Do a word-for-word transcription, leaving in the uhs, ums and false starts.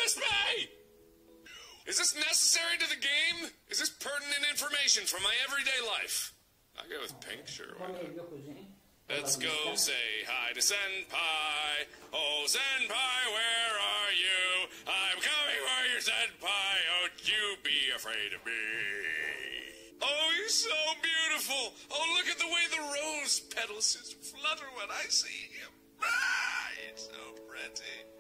kiss me! Is this necessary to the game? Is this pertinent information from my everyday life? I go with pink, sure. Why not? Let's go say hi to Senpai. Oh, Senpai, where are you? I'm coming for you, Senpai. Don't you be afraid of me. Oh, you're so beautiful. Oh, look at the way the rose petals just flutter when I see him. Ah, it's so pretty.